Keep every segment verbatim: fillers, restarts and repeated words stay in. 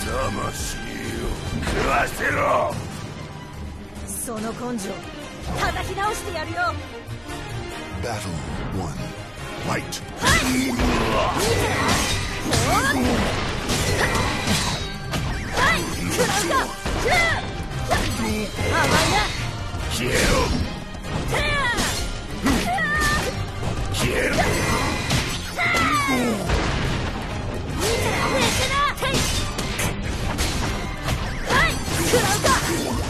魂を食わせろ。 その根性叩き直してやるよ。 Battle one. Fight. はいはい食らうか。甘いな。 消えろ。消えろ。はい食らうか。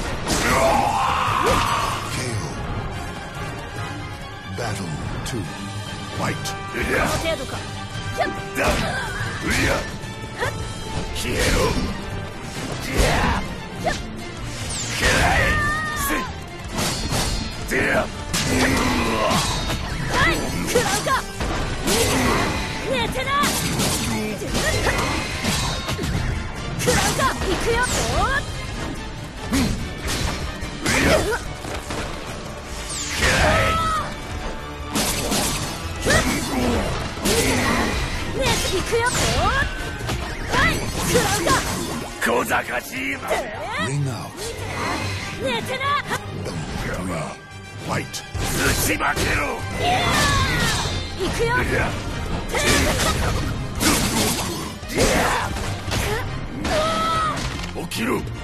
Battle two. Fight. この程度か。 だ。うりゃ。消えろ。じゃあ。くらえ。せ。でや。 はい食らうか。寝てな。食らうか。行くよ。 うりゃ。 行くよ。はい食らうか。 小賢しい。Ring out. 寝てな。 ファイト。打ち負けろ。 行くよ。 起きろ。